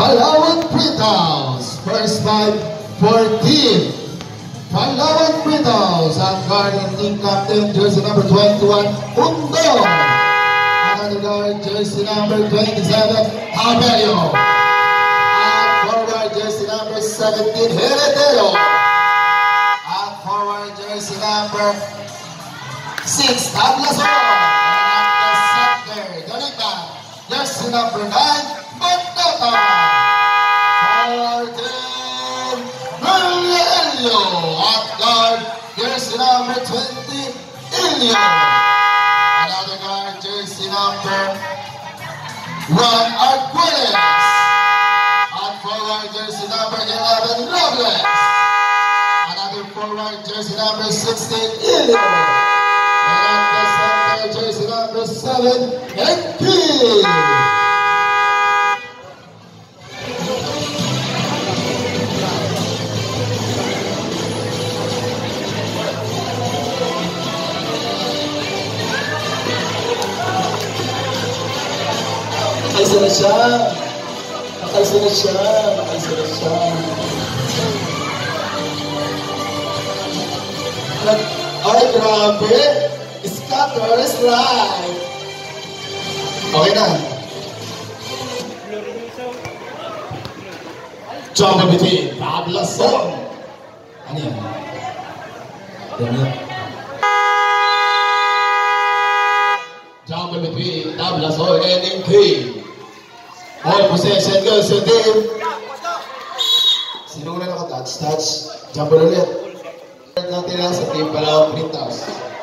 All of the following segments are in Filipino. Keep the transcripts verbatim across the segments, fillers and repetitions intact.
Palawan Quintaos. First five, fourteen. Palawan Quintaos. At guarding team captain, jersey number twenty-one, Undo. Another guard, jersey number twenty-seven, Abelio. At forward, jersey number seventeen, Heredero. At forward, jersey number six, Tablason. And at the center, Galita, jersey number nine, Bandota. fourteen, Elio. At guard, jersey number twenty, Elio. Another guard, jersey number one, Arguelles. At forward, jersey number eleven, Robles. Another forward, jersey number sixteen, Elio. And at the center, jersey number seven, Enki. Nakaisa na siya. Nakaisa na siya. Nakaisa na siya. Ay, grabe. Scatters right. Okay na. Jump between Tablason. Ano yan? Yan yan. Jump between Tablason and Enki. All possession goes to team. Sino na naka-touch? Touch. Jump ulit. Natin lang sa team Palawan Quintaos.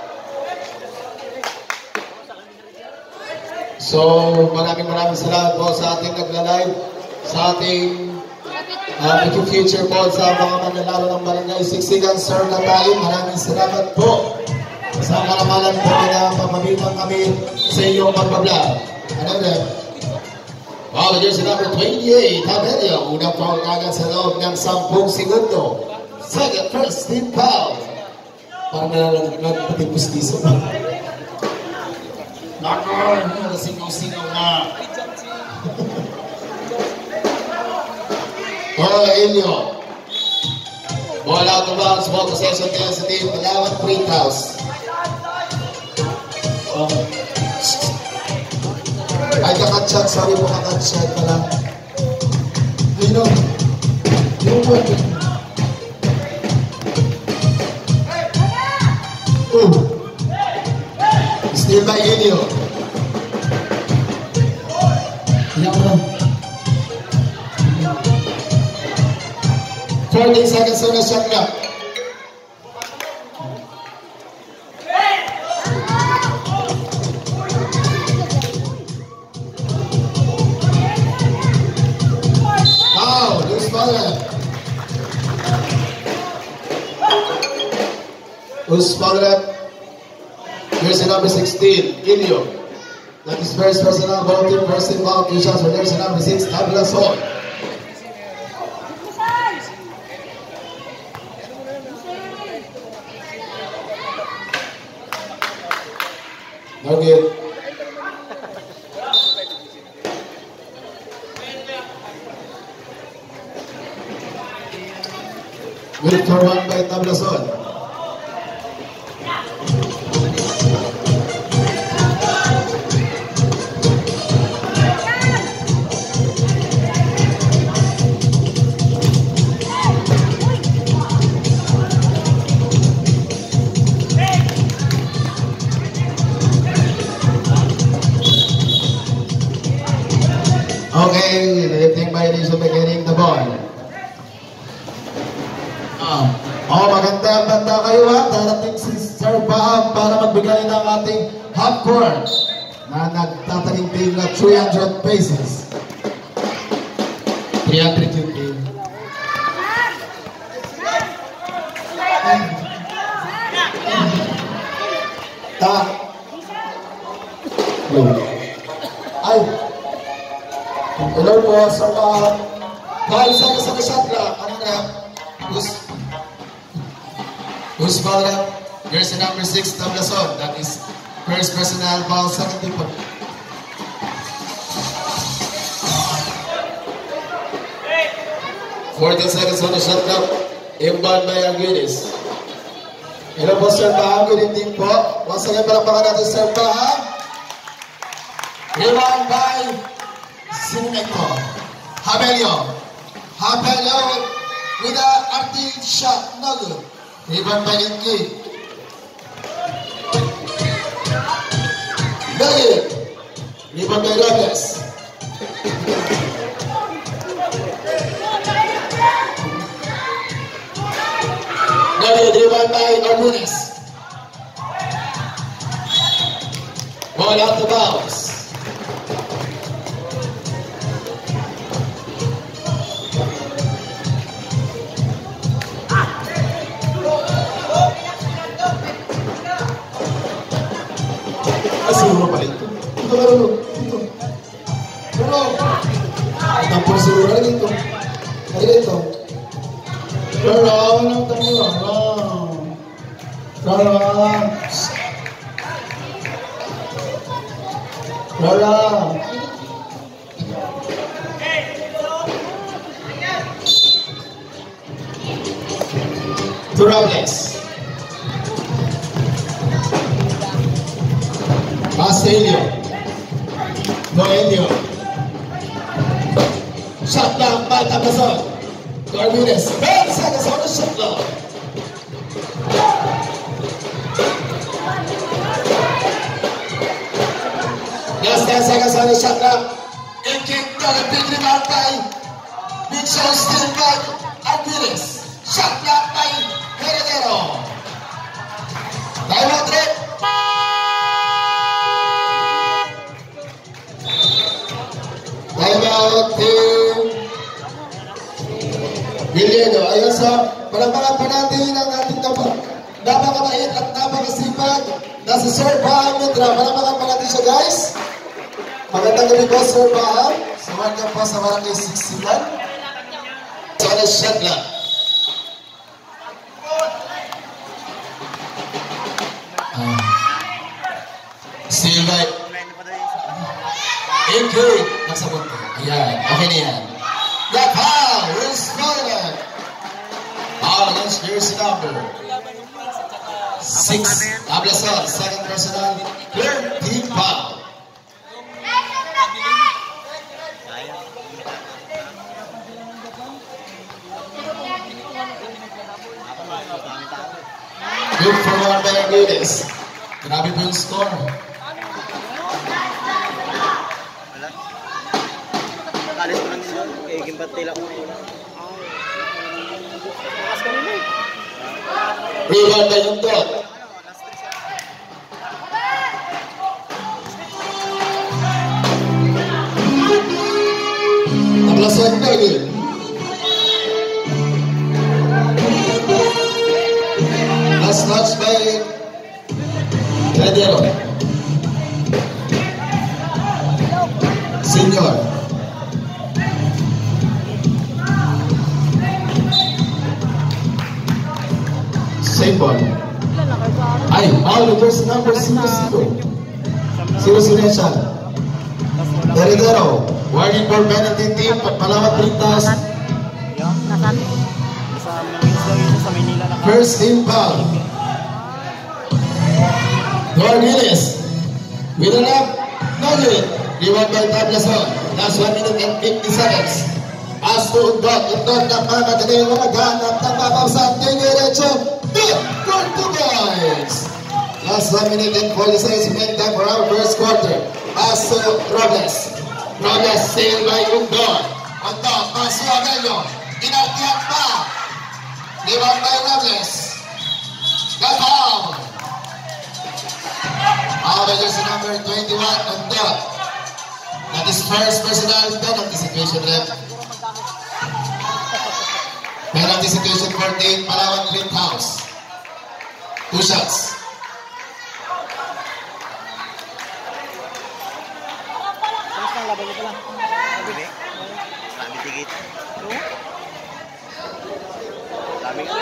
So, maraming maraming salamat po sa ating nagla-live, sa ating uh, future po sa mga manlalaro ng Barangay Siksikan. Sir na tayo, maraming salamat po sa kalamalan po na pamamitan kami sa iyong pagbablog. Ano na? Wow, jersey number twenty-eight, Abelio. Unang foul agad sa loob ng ten segundo. Second, first team foul. Parang nagpatipus-tiso na. Nakon! Singaw-singaw na. Oh, Elio. Ball out of bounds. Ball possession kaya sa team Palawan Quintaos. Okay. Ay, kakatshot. Sorry po, kakatshot pala. I know. Yung word. Oh. Still by Elio. Iyak mo lang. fourteen seconds on the shot clock. Wow, loose ball. Loose ball. Jersey number sixteen, Elio. That is first personal ball team, first involved, two shots for jersey number six, Tablason. No good. Good for one by Tablason. Okay, lifting violation beginning the ball. Ah, oh, maganda banda kayo ha. Darating si Sir Baam para magbigay ng ating half court na nagtataginting na three hundred paces. three hundred yung game. Ta. Ay. Hello po, Sir Baam. Kahit sa sa shot clock, ano na? Who's Who's foul up? Jersey number six, Tablason. That is first personal foul, second team. fourteen seconds on the shot clock. Inbound by Arguides. Hello po, Sir Baham. Good evening po. Once again, palakpakan natin, Sir Baham. Rebound by Sinecto. Habelio. Habelio with a empty shot. No good. Rebound by Inky. No good. Rebound by Robles. No good. Rebound by Arguides. Ball out the bounds. Siguro pa ito. Ito ba rin? Ito. Pero, tapos siguro rin ito. Ay, ito. Pero, walang tayo. Relax. Relax. To Robles. Pass to Elio. No Elio. Shot down by Tabazon. Arguides. ten seconds on the shot clock. Last ten seconds on the shot clock. Inky got a big rebound by Big Show still by Arguides. Shot clock by Heredero. Time out three. Time out team Villeno. Ayun sa palakpakan pa natin ang ating napakabait at napakasipag na si Sir Baham Mitra. Palakpakan pa natin siya, guys. Magandang gabi po, Sir Baham. Sumad ka po sa Barangay sixty-one. So, ano shot lang. Ah. Still right. Inky. Nagsabot ko. Ayan. Okay na yan. The foul is Scarlet. Foul against jersey number six. Ablason, second personal. Clear team foul. Good for one by Arguides. Grabe po yung score. Alis ko lang yun. Kaya gimpatila ko yun. Bukas ka nila eh. Rebound by yung dot. Ablason na yun. Last touch by Heredero. Senior. Same ball. Ay, all the jersey number zero zero. Zero zero siya. Heredero. Warning for penalty team. Palawat Pintas. First team foul. Arguides. With an up. No good. Rebound by Tablason. Last one minute and fifty seconds. As to Undot. Undot na pagkatagay mo maghanap ng papapsang diretso. Good for two guys. Last one minute and forty seconds remaining time for our first quarter. As to Robles. Robles still by Undot. Undot. Paso Abelio. Inartihan pa. Rebound by Robles. The foul. Our jersey number twenty-one Undot. That is first personal penalty situation rep. Penalty situation fourteen, Palawan Greenhouse. Two shots. Kamusta ang laban niyo pala? Sabi? Sabi tigit. Sabi nga.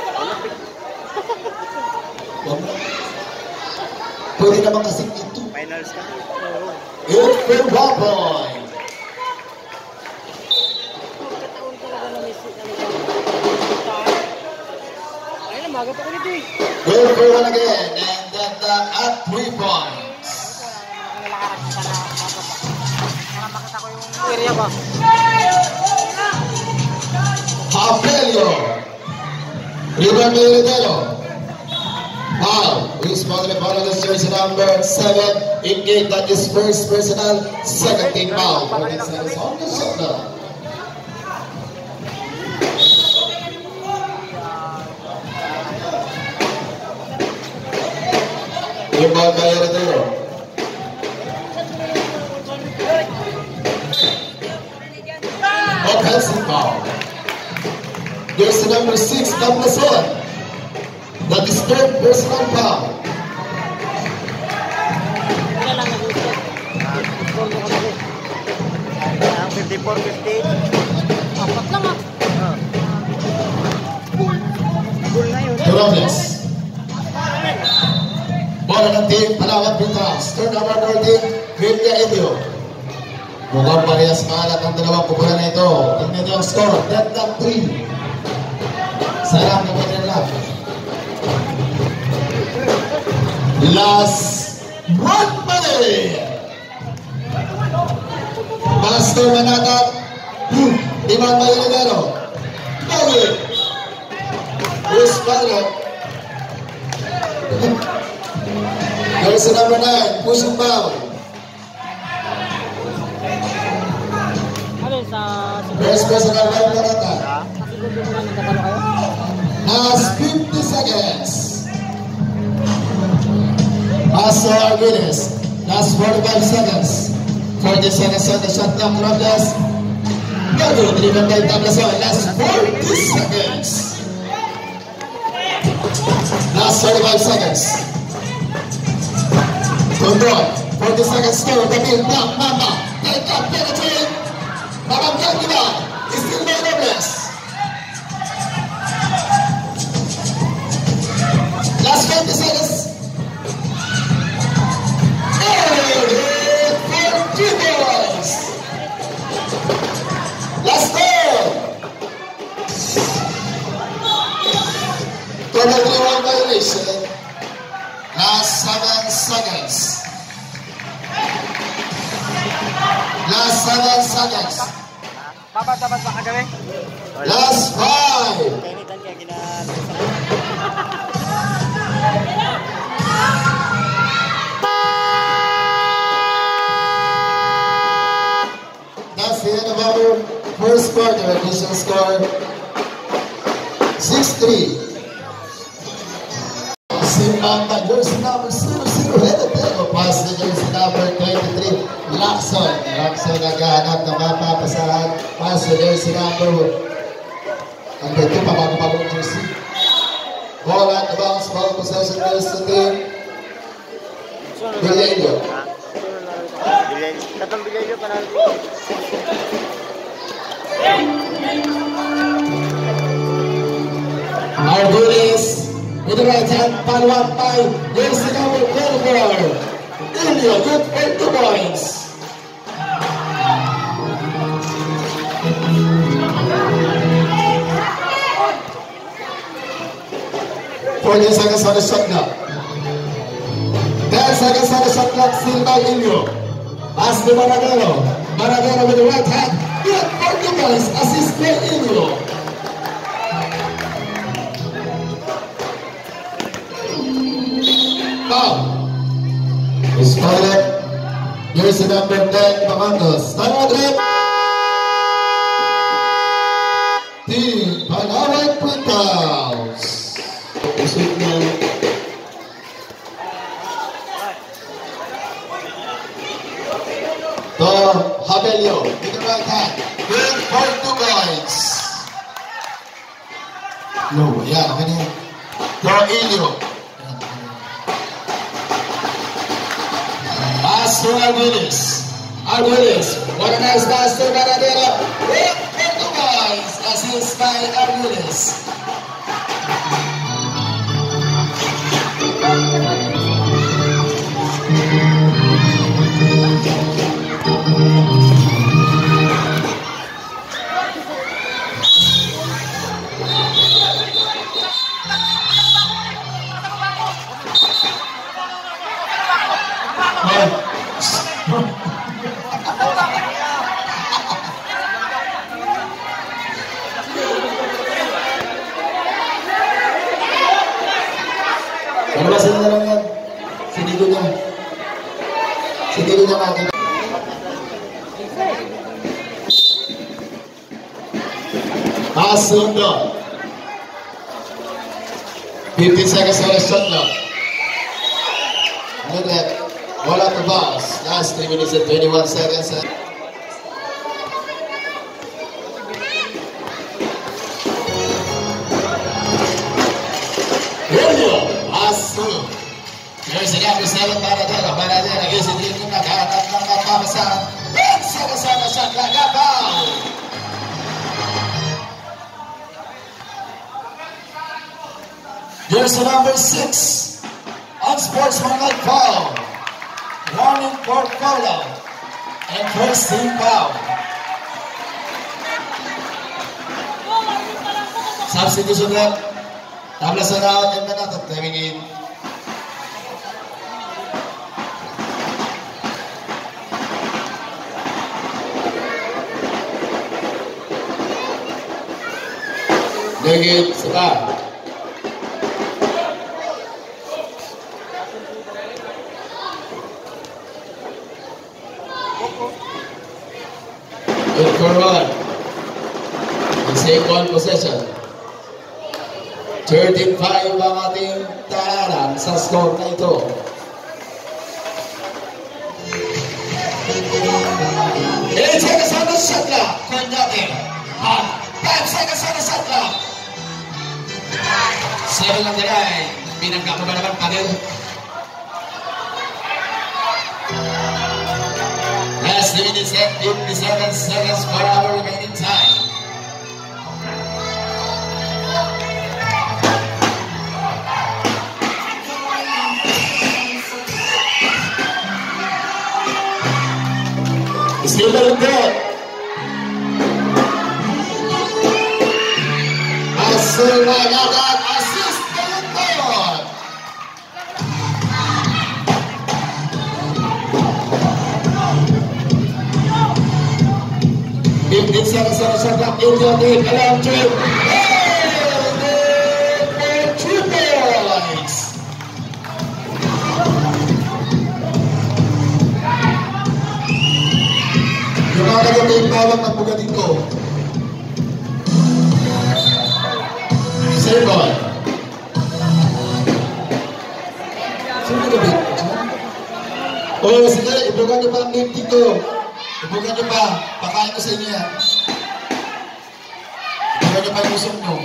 Pwede naman kasing ito. Finals ka? Good for one point. magat ako nito eh. Good for one again. And that uh, at three points. Para makita ko yung area ba. Abelio. Rebound by Rodelo. Wow. He's fouled the ball against jersey number seven. Ingate, that is first personal. Second team foul. fourteen seconds on the shot now. Rebound by Rodelo. Offensive foul. Jersey number six, Camlason. That is third personal foul. Wala lang nag-uusap. Score mo ko na rin. Ang fifty-four fifty-eight. Apat lang ah. Goal na yun. Robles. Bola ng team, Palawan Pintas. Turnover fourteen, Villa Indio. Mukhang parehas maalat ang dalawang kupunan na ito. Tingnan niyo ang score, ten three. Sarap na po nila. Last one money. Master Manatap. Iman Malinero. Bogey. Chris Padre. There's number nine. Pushing foul. Ano sa... First personal foul Manatap. Kasi kung mo lang nagkatalo kayo? Last fifty seconds. Paso Arguelles. Last forty-five seconds. forty seconds on the shot clock. Robles. Bago, delivered by Tablason. Last forty seconds. Last forty-five seconds. Control. forty seconds to the middle. Block, Mama. Take up, penetrate. Babang Kakima. Still by Robles. Last twenty seconds. Two balls. Last ball. twenty-one violation. Last seven seconds. Last seven seconds. Dapat, dapat ba kagawin? Last five. Kainitan kaya gina... That's the end of our first quarter. Additional score six three. Simbang jersey number zero zero Heredero. Pass the jersey number twenty-three. Lacson. Lacson naghahanap ng mapapasahan. Pass the jersey number. Ang pwede pa bago-bagong jersey. Ball at the bounce. Ball possession goes to team Villalio. Tatang Villalio para... Arguelles with the right hand, Palawan by jersey number twenty-four. Indio, good for two points. forty seconds on the shot clock. ten seconds on the shot clock, still by Indio. Pass to Maragano. Maragano with the right hand. Good for two points. Assist by Indio. Foul. Is fouled. Jersey number ten, Pamandos. Time out, rep. Team Palawan Quintaus. Isip niya. To Abelio. With the right hand. Good for two points. No, yeah, ganyan. To Indio. Pass to Arguelles. Arguelles. What a nice pass to Maradero. Good for two points. Assist by Arguelles. Babasin na lang yan. Sinigo niya. Sinigo niya natin. Asundo. fifteen seconds on the shot clock. Look at all out the box. Last three minutes and twenty-one seconds. Asundo. There's an after seven. Baradera. Baradera is it in the Nakata. ten seconds on the shot clock. Got foul. There's the number six, unsportsmanlike foul, warning for foul, and first team foul. Substitution left, tabla sa round and minute at timing in. Negate sa good for run. The same ball possession. thirteen five ang ating tahanan sa score na ito. eight seconds on the shot clock. Conducting. five seconds on the shot clock. seven on the line. Pinangka pa ba naman panel? Last minutes and fifty-seven seconds for our remaining time. Still not dead. Assist by Gagat. Assist by God. fifteen seconds on the shot clock. India take alarm trip. And then two points. Yung mga nag-take bawang ng buga dito. Sir ball. Sino nag-take? O, sige, ibugan nyo pa ang name dito. Ibugan nyo pa. Pakain ko sa inyo yan. Ibugan nyo pa yung usap nyo.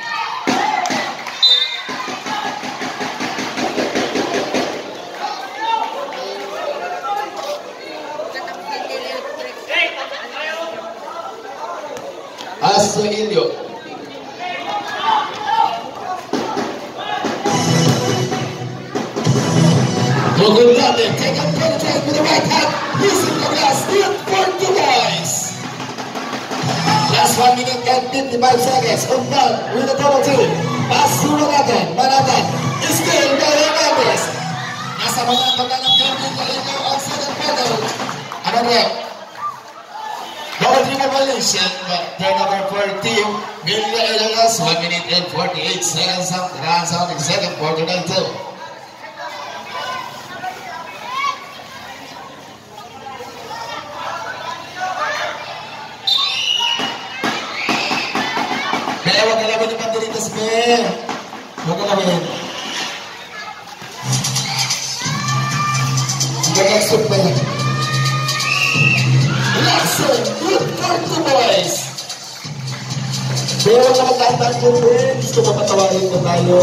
Aso Ilio. Good London, take up penetrate with the right hand. Using the glass, steal for two boys. Last one minute and fifty-five seconds. Umpan with a double two. Pass to Manatan. Manatan is still by Hernandez. Nasa Manatan na ng Philippine Calendar on second pedal. Ano rin? Double three violation, but turnover for team Villa Elias. one minute and forty-eight seconds of the rounds on the second quarter and two. Kaya wag ka labin yung pandiritas, be. Wag ka labin. Nag-exit pa yan. Lexon, good for two boys. Pero wag na magtatang ko, be. Gusto ko patawarin ko tayo.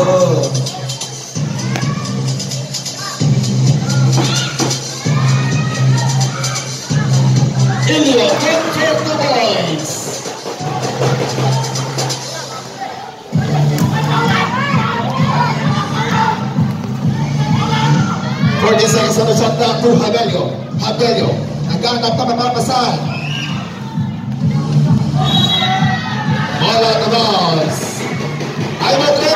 Ilya, good for two boys. forty seconds on the shot clock to Habelio. Habelio, nagkahanap na mamamasal. All on the balls. I will play.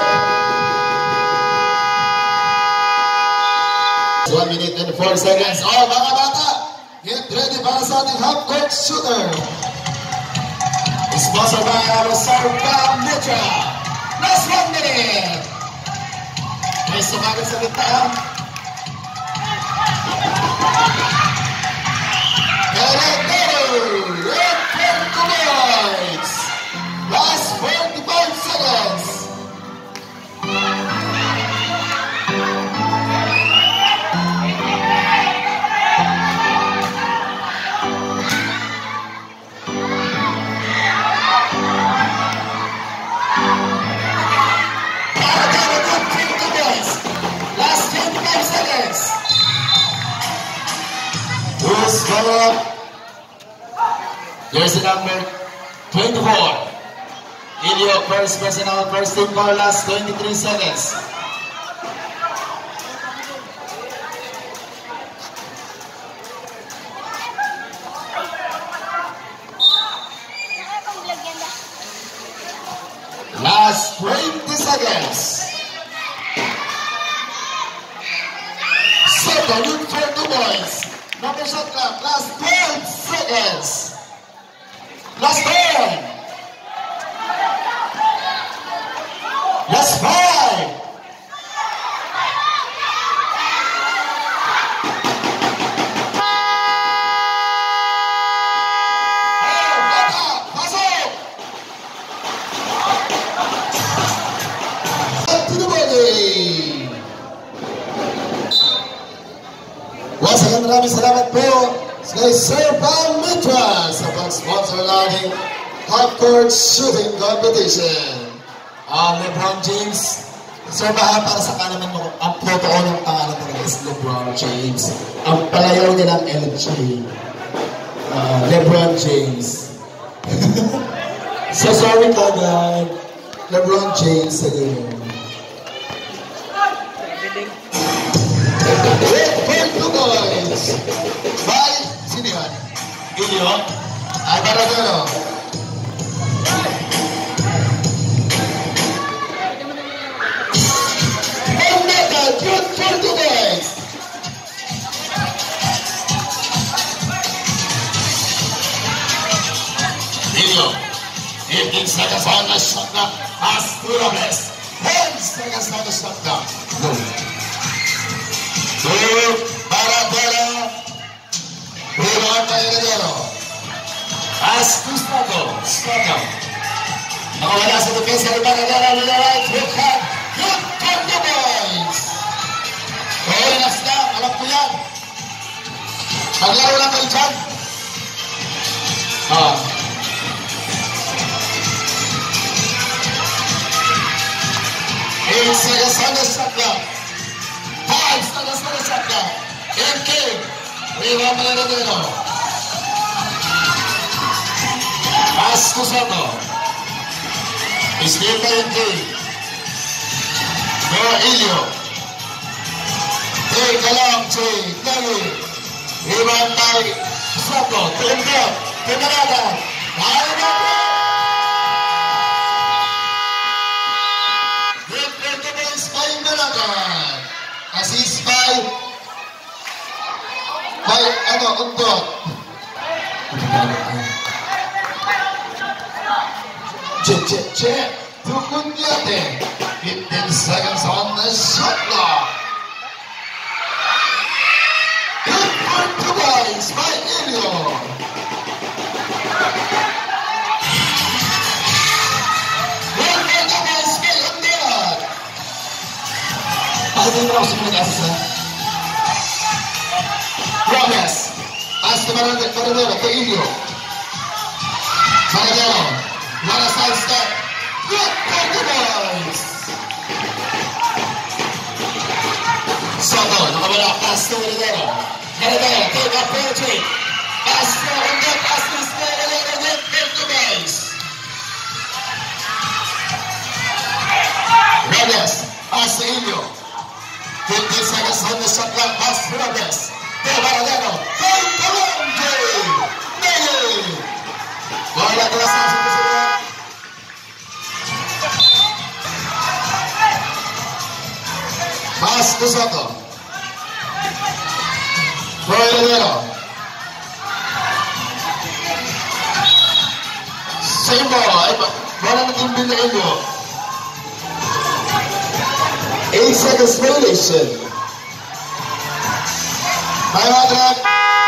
one minute and four seconds. Oh, mga bata, get ready para sa ating half-court shooter. Sponsored by our Sarpa Mitra. Last one minute. May sumagal sa gitna. Heredero! Red twenty points! Last forty-five seconds. Who's up? Jersey number twenty-four. Ilio, first personal, first team for last twenty-three seconds. Last twenty seconds. Second, look for two points. Number shot clock, last twelve seconds. Last ten. Last five. Oh, bata, pasok. Up to the body. Once again, maraming salamat po kay Sir Pam Mitra sa pag-sponsor natin half-court shooting competition. Uh, LeBron James, Sir Baha, para sa kanaman mo, ang protocol ng pangalan talaga is LeBron James. Ang palayaw nilang L J. Uh, LeBron James. So sorry ka, God. LeBron James sa ganyan. Two points by sino yun? Ilio? Ay, Maradona. Omega, good for two points. Ilio, fifteen seconds on the shot clock. Asturias, ten seconds on the shot clock. Go. Two, Maradona. Rebound by Heredero. Pass to Stocco. Stocco. Nakawala sa defensa ni Maradona. Nilalay. Good cut. Good twenty points. Oras na. Alam ko yan. Maglaro lang kayo dyan. Ah. Eight seconds on the shot clock. Five seconds on the shot clock. M K. Rebound by Heredero. Pass to Soto. Escape by M K. Noah Ilio. Take a long chain. Kelly. Rebound by Soto. Turned up. Pinarada. Kaya na po. Good twenty points by Pinarada. Assist by by ano, Undot. Check, check, check. Tukunyate. fifteen seconds on the shot clock. Good for two points by Ilio. Good for two points by Undot. Pakita mo ako sa mga asa. Gomez. Pass to Maradona kay Ilio. Maradona. Not a side step. Good twenty points. Soto. Nakawala. Pass to Heredero. Heredero. Take up penalty. Pass to Undot. Pass to Heredero. Good twenty points. Gomez. Pass to Ilio. fifteen seconds on the shot clock. Pass to Gomez. To Maradona. Take the long game. Negative. Wala ko na sa asin ko sila. Pass to Soto. For Heredero. Same ball. Wala na team bin na Ilio. eight seconds violation. five hundred.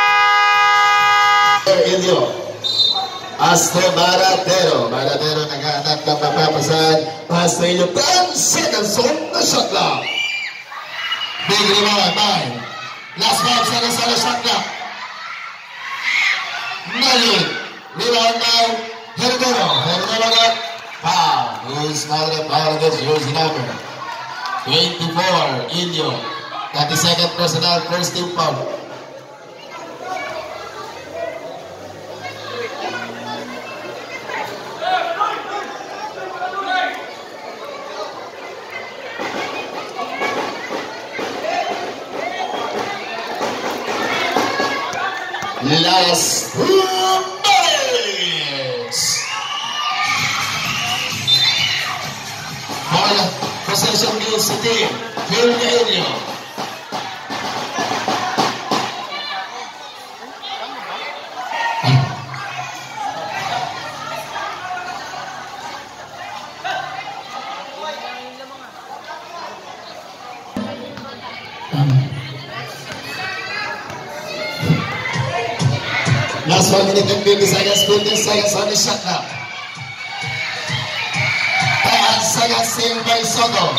Indio. Hasta Maratero. Maratero naghahanap ng mapapasan. Hasta inyo ten seconds on the shot clock. Big rebound, nine. Last five seconds on the shot clock. Nine. Rebound now. Heredero. Heredero got foul. Who's not a foul against jersey number twenty-four, Indio. thirty-second personal, first team foul. Last two minutes. Ball possession gives the team. Field the area. Last one minute and fifty seconds, fifty seconds on the shot clock. ten seconds saved by Soto.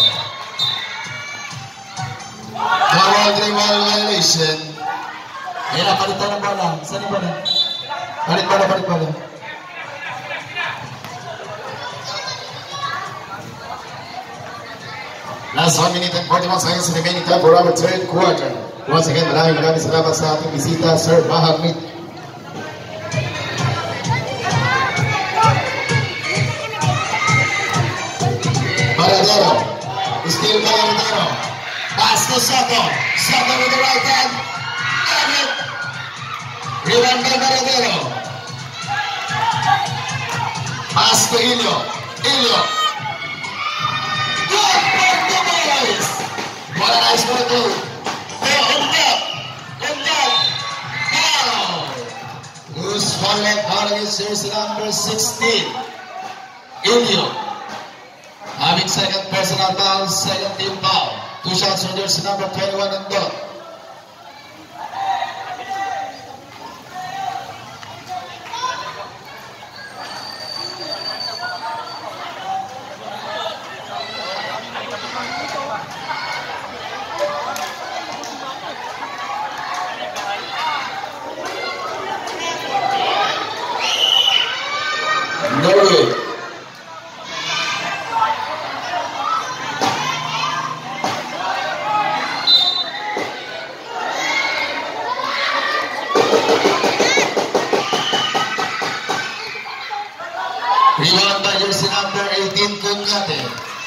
Double dribble violation. Ayan, palit tayo ng bola. Saan yung bola? Palit bola, palit bola. Last one minute and forty-one seconds remaining time for our third quarter. Once again, maraming maraming salamat sa ating bisita, Sir Mahamit. Maradero. Still Maradero. Pass to Soto. Soto with the right hand. And it. Rebound by Maradero. Pass to Ilio. Ilio. Good for the boys. What a nice one to. They're on top. On top. Foul. Loose falling out against jersey number sixteen. Ilio. Having second personal foul, second team foul. Two shots on jersey number twenty-one and dot. No good. Rebound by jersey number eighteen, Kunyate.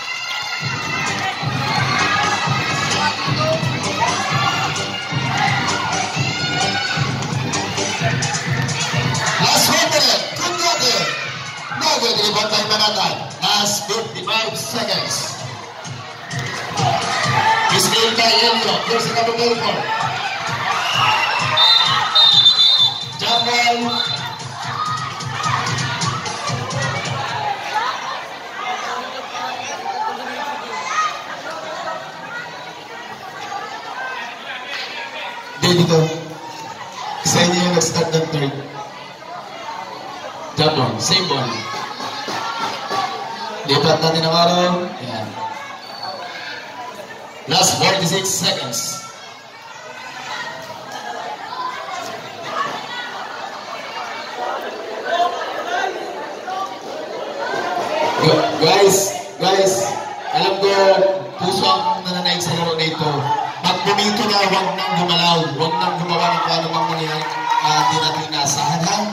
Last one minute, Kunyate. No good rebound by Manatan. Last fifty-five seconds. Misfield by Elio, jersey number thirty-four. Jump ball. Dito, isa inyo yung nag-start ng third. Jump on, same ball. Lipat natin ang araw. Ayan. Last forty-six seconds. Guys, guys, alam ko, puso ang nananaig sa laro nito. Pag pumito na, huwag nang gumalaw, huwag nang gumawa ng kung anumang mangyayari uh, di natin inasahan, ha?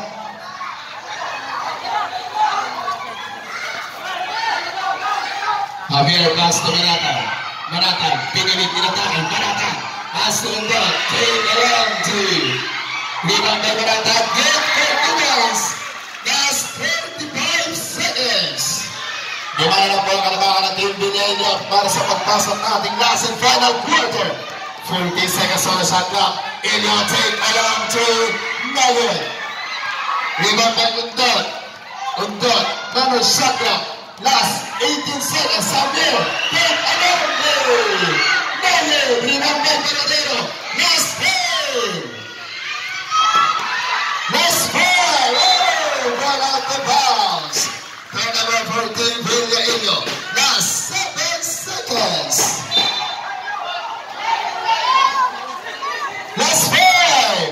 Javier, pass to Manata. Manata, pinilit, tinatakan, Manata. Pass to Lindot, take around to rebound by Manata, get for the guys. Last thirty-five seconds. Gimana na po ang kalabakan ng Team Binelio para sa pagpasok nating last and final quarter. forty seconds on the shot clock. Elio take along to Nagod. Rebound by Undot. Undot, number shot clock. Last eighteen seconds. Samir. Take another play. Nale. Rebound by Panadero. Last play. Last play. Oh, ball out the bounds. Turnover for Team Villaillo. Last seven seconds. Last five.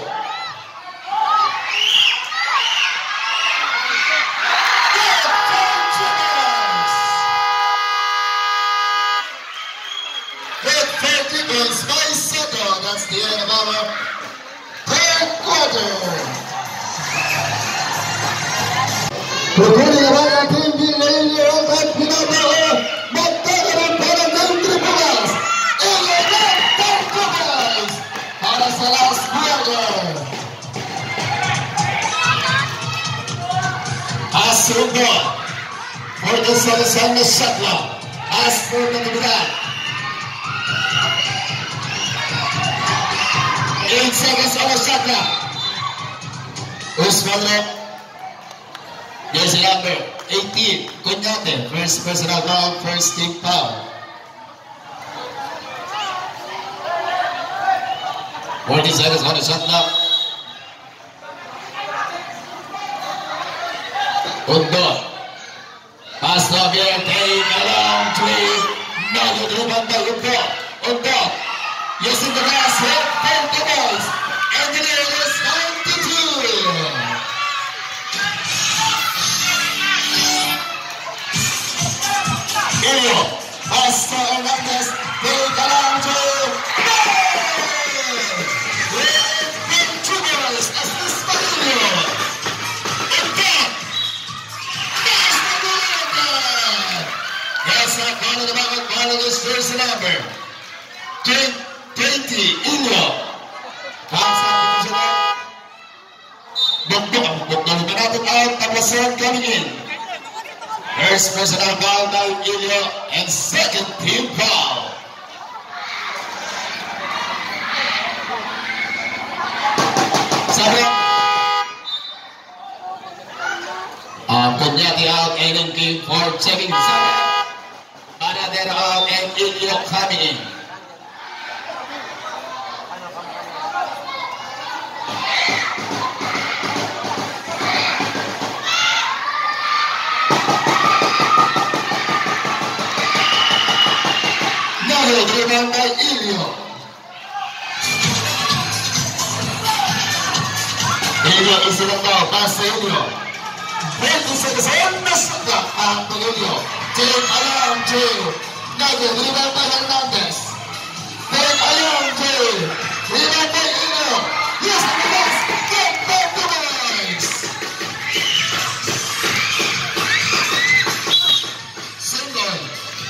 With thirty points by Soto. That's the end of our third quarter. Pagkunin naman ang Team Villaillo at pinatawa. Magkakaroon para ng tripulas. eleven tripulas para sa last quarter. Asundo for the Salazar na shot clock. As for the Navidad. eight seconds on the shot clock. Usman Rep. Jersey number eighteen, Kunyate, first personal foul, first team foul. forty seconds on the shot clock. Undo. Pass to Javier, take a long three. Nagudruban by Undo. Undo. Using the glass hit, thirty balls. Engineer is ninety-two. Ilio, pass to Hernandez, take a long two. With two balls, as this Ilio. And then, that's the goal. That's not one of the back one of this jersey number. twenty, Ilio. Pass on the position. Bukdok, bukdok na natin out, tapos coming in. First personal foul by Ilio and second team foul. Sabi, uh, Kunyati out and in for checking Sabi. Panadero out and Ilio coming in. Driven by Ilio. Ilio is in the ball, pass to Ilio. twenty seconds on the shot clock. Back to Ilio. Take alarm to Nagel, driven by Hernandez. Take alarm to driven by Ilio. Yes, the best. Get back to the boys. Single.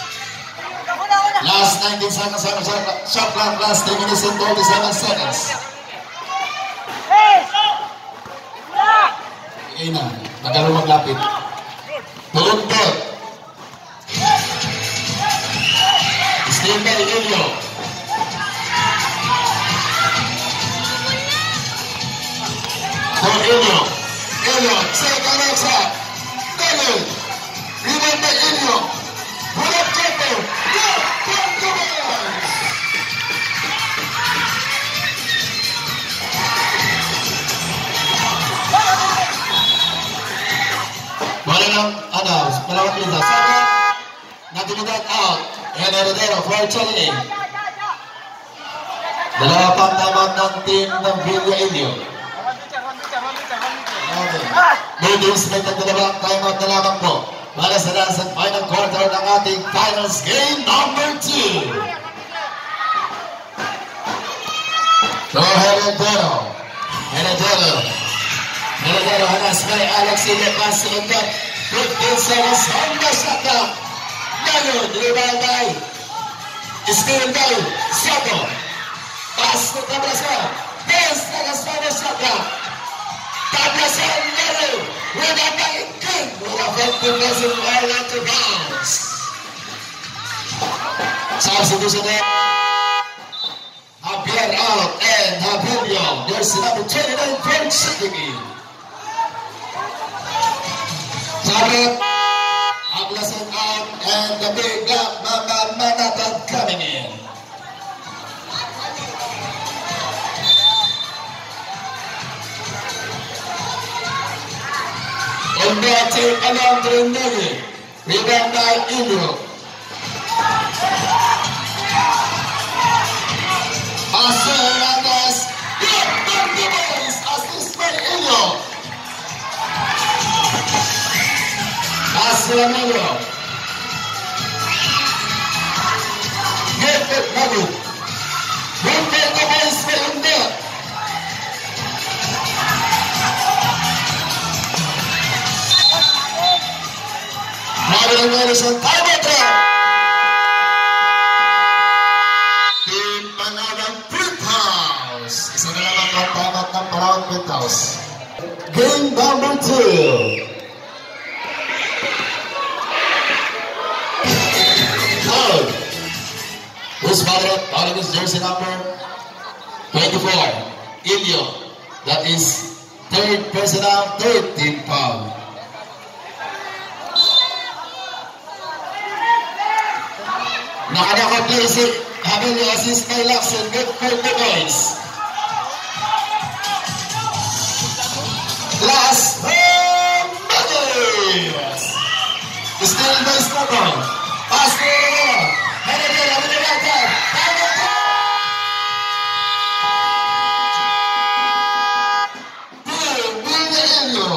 Last nineteen seconds on the shot clock, last ten minutes and thirty-seven seconds. Ina, nagkaroon maglapit. Tulog-tog. Steam by Ilio. For Ilio. Ilio, take a next shot. Nagel. Rebound by Ilio. Pull up Jumper. Yeah, come to boys. Wala lang, ano, malawat nila. Sabi, natinidad out. And Heredero for Chalini. Dalawa pang naman ng team ng Villaillo. Ladies, may tagdalawang timeout na lamang po. Para sa last and final quarter ng ating finals game number two. So, Heredero. Heredero. Heredero hanas kay Alex Ilepas sa untot. fifteen seconds on the shot clock. Ngayon, rebound by steal by Soto. Pass to Tablasan. ten seconds on the shot clock. Tablasan, Ngayon. Rebound by King. With effectiveness in all out of bounds. Substitution there. Javier out and Javier. There's number twenty-nine for checking in. Sarap. Tablasan And the big black Mama Manatag coming in. Umberto Alondro Negi. Rebound by Ilio. Asa Hernandez. Good back the boys. Assist by Ilio. Asa Emilio. Good back Negi. Good back the boys by Umberto. Mario Nelson, time out there. Team Panawang Print House. Isa na naman ang time out ng Panawang Print House. Game number two. Third. Who's followed? Following his jersey number twenty-four. Ilio. That is third personal, third team foul. Nakaka-play si Hamilio, assist by Lacson, good for the boys. Last home Matters. Still by Stockton. Pass to Rivera. Henry, Hamilio, Lacson. Two, Villarreal.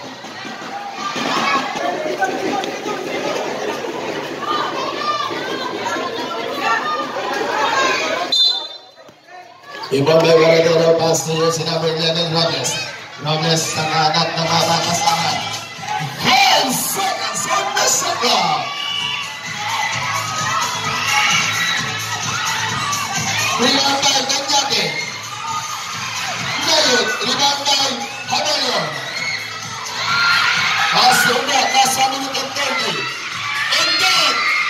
Ibang may Guerrero pass to si number eleven Robles. Robles sa kanat na mabakasahan. ten seconds on the shot. Rebound by Ganyate. Ngayon, rebound by Hamilio. Pass to Umberto, last one minute and thirty. And then,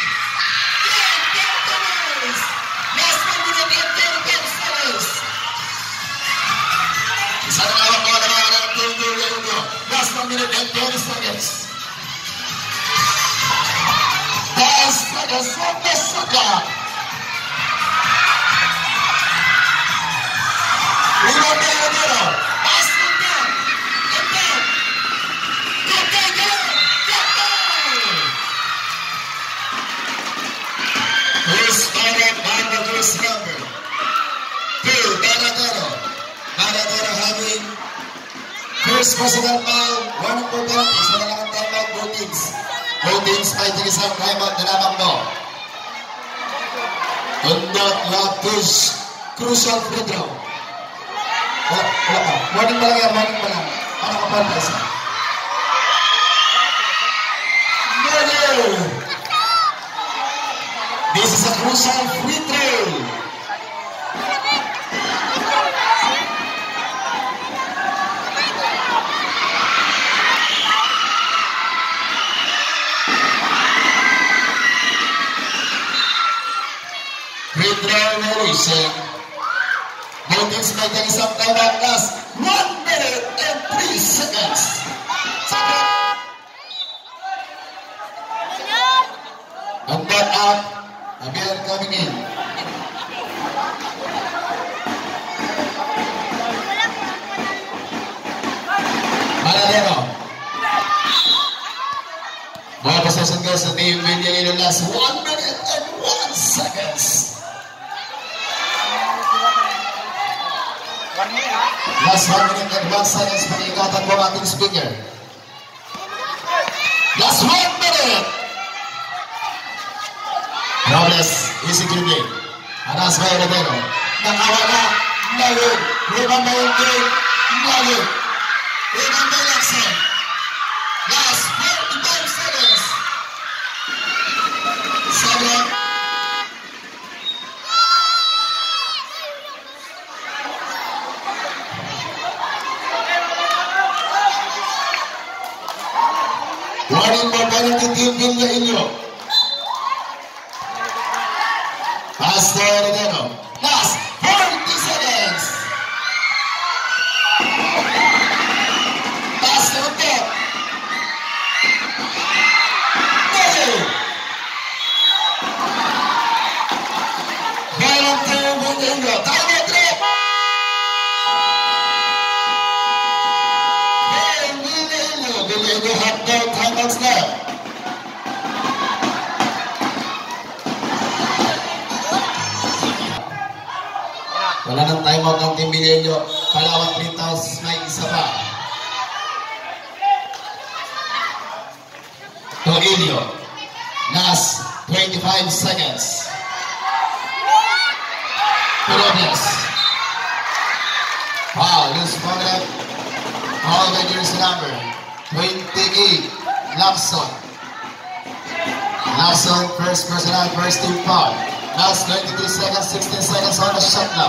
last one minute and thirty seconds. Isa na lang ako na mga ng Pinto Reunio. Last one minute and twenty seconds. ten seconds on the shot. Rebound by Romero. Pass to Umberto. Umberto. Good day, good. Good day. Who's followed by the first number? Two, Banadero. Banadero having first personal foul, one for penalty. Sa dalawang timeout, both teams. Both teams may tinisang timeout na lamang mo. Undot Lapus, crucial free throw. Wala, wala ka. Morning pa lang yan, morning pa lang. Ano ka pa rin isa? No! This is a crucial free throw. Free throw variation. Both teams may take isang timeout last one minute and three seconds. And that out, again coming in. Maladero. Mga possession goes sa team Villarreal last one minute and one seconds. Last one minute and one seconds, pakingatan mo ang ating speaker. Last one minute! Robles, easy to game. Anas by Rodero. Nakawala, Nalun. Rebound by Umberto, Nalun. Rebound by Lacson. Last forty-five seconds. Seven. Warning for penalty team Villarreal. Pass to Rodero. Last forty seconds. Pass to Umberto. Villeneuve. Time out trip. Hey, Villeneuve. Villeneuve have no timeouts left. Wala nang timeout ng Team Villeneuve. Palawan Printas, may isa pa. Toilio. Last twenty-five seconds. Robles. Wow, loose moment. All the jersey number. twenty-eight. Lawson. Lawson, first personal, first team foul. Last twenty-three seconds, sixteen seconds on the shot clock.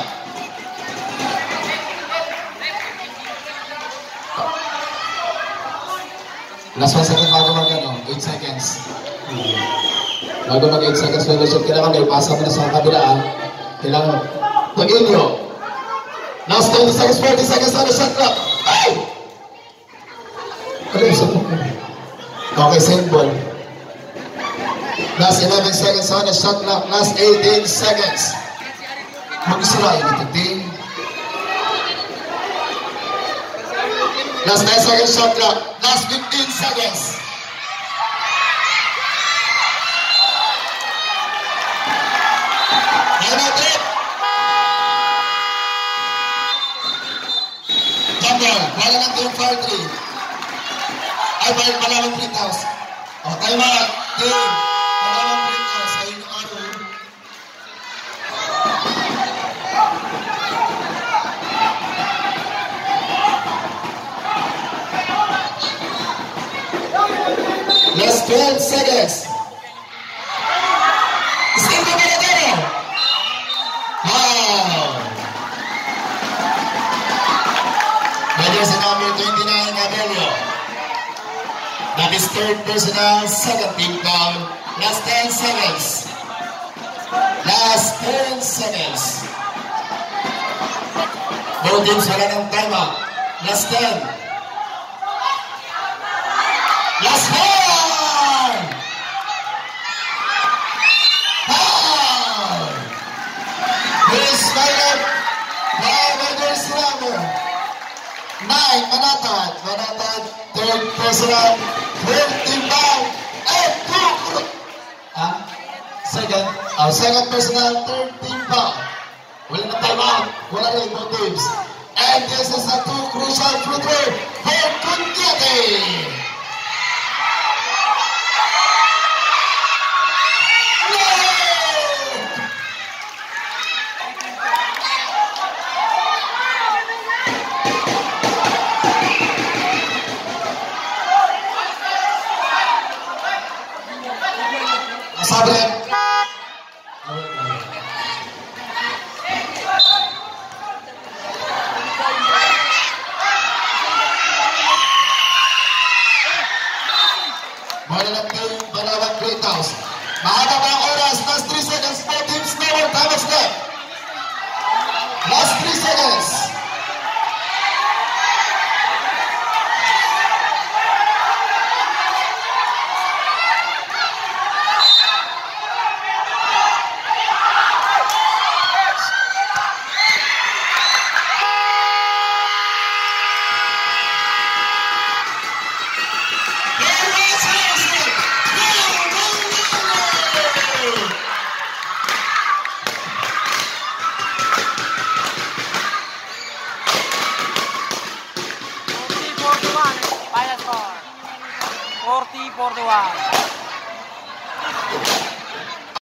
Last one second bago mag ano, eight seconds. Bago mag eight seconds, may shot. Kailangan may pasa mo na sa kabila. Ah. Kailangan. Toilio. Last twenty seconds, forty seconds on the shot clock. Ay! Ano yung shot clock? Okay, same ball. Last eleven seconds on the shot clock. Last eighteen seconds. Mag-isura yun ito, team. Last nine seconds shot clock. Last fifteen seconds. Time out trip. Jumper. Wala ng team foul three. Ay, balik pala ng three thousand. O, time out. Team. Wala ng three thousand. Ayun yung araw. Last twelve seconds. Steve Cabaretero. Wow. Players number twenty-nine, Abelio. That is third personal, second team foul. Last ten seconds. Last ten seconds. Both teams wala ng timeout. Last ten. Last four. Nine, Manatad, Manatad, third personal, third team foul, and two, ah, second, oh, second personal, third team foul. Wala na time out, wala rin both teams. And this is a two crucial free throw for Kundiate. Sabi Mahal ng team, Balawang Great House. Mahaba pa ang oras, last three seconds, four teams, no more time left. Last three seconds. forty forty-one.